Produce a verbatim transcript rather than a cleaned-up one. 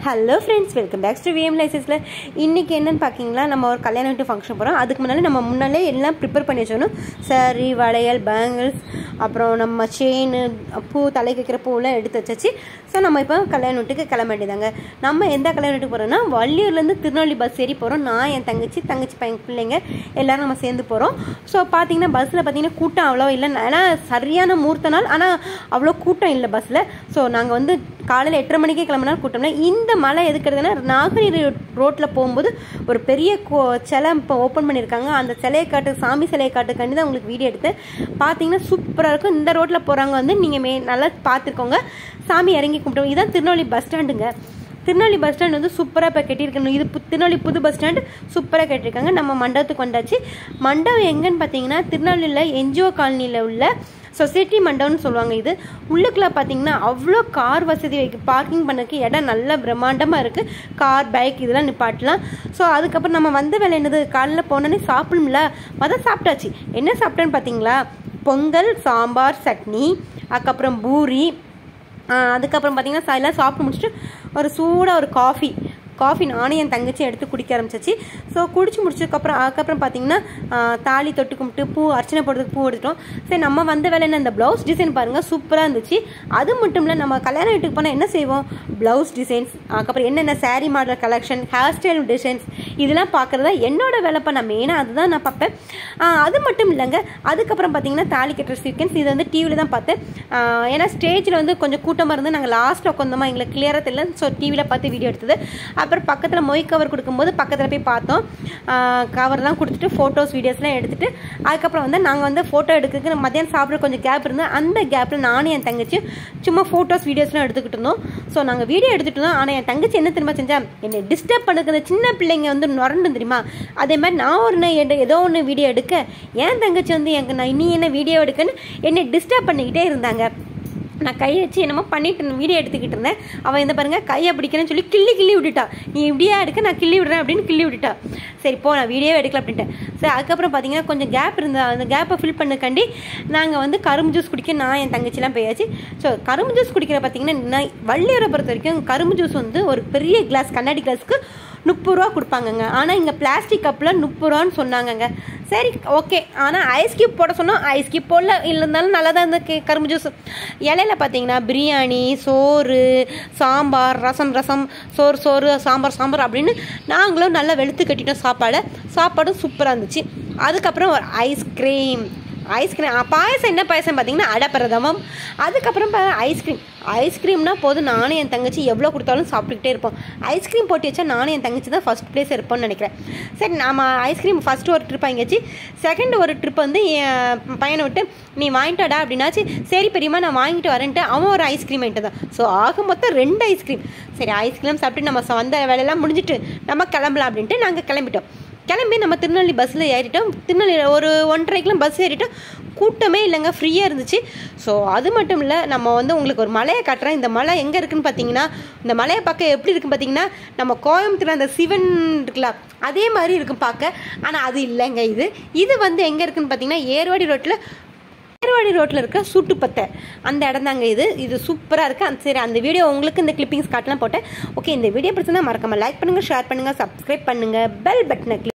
Hello friends, welcome back to VM லைசன்ஸில். இன்றைக்கி என்னென்னு பார்க்கிங்களா, நம்ம ஒரு கல்யாண வீட்டு ஃபங்க்ஷன் போகிறோம். அதுக்கு முன்னாடி நம்ம முன்னாலே எல்லாம் ப்ரிப்பேர் பண்ணி வச்சோணும். சாரி, வளையல், பேங்கிள்ஸ், அப்புறம் நம்ம செயின், பூ, தலைக்கு வைக்கிற பூவெலாம் எடுத்து வச்சாச்சு. ஸோ நம்ம இப்போ கல்யாண வீட்டுக்கு கிளம்ப வேண்டியதாங்க. நம்ம எந்த கல்யாண வீட்டுக்கு போகிறோம்னா, வள்ளியூர்லேருந்து திருநெல்வேலி பஸ் ஏறி போகிறோம். நான், என் தங்கச்சி தங்கச்சி பையன் பிள்ளைங்க எல்லோரும் நம்ம சேர்ந்து போகிறோம். ஸோ பார்த்தீங்கன்னா பஸ்ஸில் பார்த்தீங்கன்னா கூட்டம் அவ்வளோ இல்லை. ஏன்னா சரியான முகூர்த்த நாள், ஆனால் அவ்வளோ கூட்டம் இல்லை பஸ்ஸில். ஸோ நாங்கள் வந்து காலையில் எட்டரை மணிக்கே கிளம்புனா கூட்டம்னா, இந்த மலை எதுக்குறதுன்னா நாகரி ரோட்டில் போகும்போது ஒரு பெரிய சிலை இப்போ ஓப்பன் பண்ணியிருக்காங்க. அந்த சிலையை காட்டு, சாமி சிலையை காட்டுக்காண்டி தான் உங்களுக்கு வீடியோ எடுத்து பார்த்தீங்கன்னா சூப்பராக இருக்கும். இந்த ரோட்டில் போகிறவங்க வந்து நீங்கள் மே நல்லா பார்த்துக்கோங்க. சாமி இறங்கி கும்பிட்டோம். இதுதான் திருநெல்வேலி பஸ் ஸ்டாண்டுங்க. திருநெல்வேலி பஸ் ஸ்டாண்ட் வந்து சூப்பராக இப்போ கட்டியிருக்கணும். இது திருநெல்வேலி புது பஸ் ஸ்டாண்டு சூப்பராக கட்டியிருக்காங்க. நம்ம மண்டபத்துக்கு வந்தாச்சு. மண்டபம் எங்கன்னு பார்த்தீங்கன்னா, திருநெல்வேலியில் என்ஜிஓ காலனியில் உள்ள சொசைட்டி மண்டபம்னு சொல்லுவாங்க. இது உள்ளுக்குள்ள பார்த்தீங்கன்னா அவ்வளோ கார் வசதி வைக்க, பார்க்கிங் பண்ணக்கு இடம் நல்ல பிரம்மாண்டமாக இருக்குது. கார், பைக் இதெல்லாம் நிப்பாட்டலாம். ஸோ அதுக்கப்புறம் நம்ம வந்த வேலை என்னது, காலையில் போனோன்னே சாப்பிடும்ல, அதான் சாப்பிட்டாச்சு. என்ன சாப்பிட்டேன்னு பார்த்தீங்களா, பொங்கல், சாம்பார், சட்னி, அதுக்கப்புறம் பூரி, அதுக்கப்புறம் பார்த்தீங்கன்னா எல்லாம் சாப்பிட்டு முடிச்சுட்டு ஒரு சூடாக ஒரு காஃபி காஃபி நானும் என் தங்கச்சி எடுத்து குடிக்க ஆரம்பிச்சிச்சு. ஸோ குடிச்சு முடிச்சதுக்கப்புறம் அதுக்கப்புறம் பார்த்தீங்கன்னா தாலி தொட்டு கும்பிட்டு பூ அர்ச்சனை போடுறதுக்கு பூ எடுத்துட்டோம். சரி, நம்ம வந்த வேலை என்ன, இந்த ப்ளவுஸ் டிசைன் பாருங்கள் சூப்பராக இருந்துச்சு. அது மட்டும் இல்லை, நம்ம கல்யாண வீட்டுக்கு போனால் என்ன செய்வோம், ப்ளவுஸ் டிசைன்ஸ், அதுக்கப்புறம் என்னென்ன sari model collection, hair style designs இதெல்லாம் பார்க்குறதா என்னோட வேலைப்பா. நான் மெயினாக அதுதான் நான் பார்ப்பேன். அது மட்டும் இல்லைங்க, அதுக்கப்புறம் பார்த்தீங்கன்னா தாலி கட்டுற சீக்வன்ஸ் இது வந்து டிவியில் தான் பார்த்தேன். ஏன்னா ஸ்டேஜில் வந்து கொஞ்சம் கூட்டமாக இருந்து நாங்கள் லாஸ்ட்டில் உட்காந்தோமா, எங்களுக்கு கிளியராக தெரியல. ஸோ டிவியில் பார்த்து வீடியோ எடுத்தது. அப்புறம் பக்கத்தில் மொய் கவர் கொடுக்கும்போது பக்கத்தில் போய் பார்த்தோம். கவர்லாம் கொடுத்துட்டு ஃபோட்டோஸ் வீடியோஸ்லாம் எடுத்துகிட்டு அதுக்கப்புறம் வந்து நாங்கள் வந்து ஃபோட்டோ எடுக்கிறதுக்கு மத்தியானம் சாப்பிட்ற கொஞ்சம் கேப் இருந்தோம். அந்த கேப்பில் நானும் என் தங்கச்சி சும்மா ஃபோட்டோஸ் வீடியோஸ்லாம் எடுத்துக்கிட்டு இருந்தோம். ஸோ நாங்கள் வீடியோ எடுத்துகிட்டு இருந்தோம். ஆனால் என் தங்கச்சி என்ன தெரியுமா செஞ்சா, என்னை டிஸ்டர்ப் பண்ணுறது சின்ன பிள்ளைங்க வந்து நுரண்டு தெரியுமா, அதே மாதிரி நான் ஒரு ஏதோ ஒன்று வீடியோ எடுக்க என் தங்கச்சி வந்து எனக்கு நான் இனி என்ன வீடியோ எடுக்கன்னு என்னை டிஸ்டர்ப் பண்ணிக்கிட்டே இருந்தாங்க. நான் கையை வச்சு என்னமோ பண்ணிட்டு வீடியோ எடுத்துக்கிட்டு இருந்தேன். அவன் இந்த பாருங்க கையை பிடிக்கிறேன்னு சொல்லி கிள்ளி கிள்ளி விட்டுட்டா. நீ இப்படியா எடுக்க, நான் கிள்ளி விடுறேன் அப்படின்னு கிள்ளி விட்டுட்டா. சரி போ, நான் வீடியோவே எடுக்கல அப்படின்ட்டேன். சரி, அதுக்கப்புறம் பார்த்தீங்கன்னா கொஞ்சம் கேப் இருந்தால் அந்த கேப்பை ஃபில் பண்ணக்காண்டி நாங்கள் வந்து கரும்பு ஜூஸ் குடிக்க நான் என் தங்கச்சிலாம் போயாச்சு. ஸோ கரும்பு ஜூஸ் குடிக்கிற பார்த்தீங்கன்னா, நான் வள்ளியூரை பொறுத்த வரைக்கும் கரும்பு ஜூஸ் வந்து ஒரு பெரிய கிளாஸ், கண்ணாடி கிளாஸுக்கு முப்பது ரூபா கொடுப்பாங்கங்க. ஆனால் இங்கே பிளாஸ்டிக் கப்பில் முப்பது ரூபான்னு சொன்னாங்கங்க. சரி ஓகே, ஆனால் ஐஸ் கியூப் போட சொன்னோம். ஐஸ் கியூப் போடல, இருந்தாலும் நல்லா தான் இருந்த கரும்பு ஜூஸ். இலையில பார்த்தீங்கன்னா பிரியாணி, சோறு, சாம்பார், ரசம் ரசம், சோறு சோறு, சாம்பார் சாம்பார் அப்படின்னு நாங்களும் நல்லா வெளுத்து கட்டிட்டோம் சாப்பாடை. சாப்பாடும் சூப்பராக இருந்துச்சு. அதுக்கப்புறம் ஒரு ஐஸ்கிரீம் ஐஸ்கிரீம் பாயசம். என்ன பாயசம் பார்த்தீங்கன்னா அடப்பிரதமம். அதுக்கப்புறம் ஐஸ்கிரீம் ஐஸ்கிரீம்னா போதும், நானும் என் தங்கச்சி எவ்வளோ கொடுத்தாலும் சாப்பிட்டுக்கிட்டே இருப்போம். ஐஸ்கிரீம் போட்டு வச்சா நானும் என் தங்கச்சி தான் ஃபஸ்ட் ப்ளேஸ் இருப்போம்னு நினைக்கிறேன். சரி, நம்ம ஐஸ்கிரீம் ஃபஸ்ட்டு ஒரு ட்ரிப் வாங்கியாச்சு. செகண்ட் ஒரு ட்ரிப் வந்து என் பையனை விட்டு நீ வாங்கிட்டாடா அப்படின்னாச்சு. சரி பெரியம்மா நான் வாங்கிட்டு வரேன்ட்டு அவன் ஒரு ஐஸ்கிரீம் வாங்கிட்டு தான். ஸோ ஆக மொத்தம் ரெண்டு ஐஸ்கிரீம். சரி, ஐஸ்கிரீம் சாப்பிட்டு நம்ம வந்த வேலையெல்லாம் முடிஞ்சிட்டு நம்ம கிளம்பலாம் அப்படின்ட்டு நாங்கள் கிளம்பிட்டோம். கிளம்பி நம்ம திருநெல்வேலி பஸ்ஸில் ஏறிட்டோம். திருநெல்வேலி ஒரு ஒன்றரைக்கெலாம் பஸ் ஏறிட்டோம். கூட்டமே இல்லைங்க, ஃப்ரீயாக இருந்துச்சு. ஸோ அது மட்டும் இல்லை, நம்ம வந்து உங்களுக்கு ஒரு மலையை காட்டுறேன். இந்த மலை எங்கே இருக்குதுன்னு பார்த்தீங்கன்னா, இந்த மலையை பார்க்க எப்படி இருக்குன்னு பார்த்தீங்கன்னா, நம்ம கோயம்புத்தூர் அந்த சிவன் இருக்குல்ல அதே மாதிரி இருக்கும் பார்க்க. ஆனால் அது இல்லைங்க. இது இது வந்து எங்கே இருக்குதுன்னு பார்த்தீங்கன்னா, ஏர்வாடி ரோட்டில் ஏர்வாடி ரோட்டில் இருக்க சூட்டுப்பத்தை அந்த இடம் தாங்க இது. இது சூப்பராக இருக்குது. அந்த சரி, அந்த வீடியோ உங்களுக்கு இந்த கிளிப்பிங்ஸ் காட்டலாம் போட்டேன். ஓகே, இந்த வீடியோ பிடிச்சிருந்தா மறக்காமல் லைக் பண்ணுங்கள், ஷேர் பண்ணுங்கள், சப்ஸ்கிரைப் பண்ணுங்கள், பெல் பட்டனை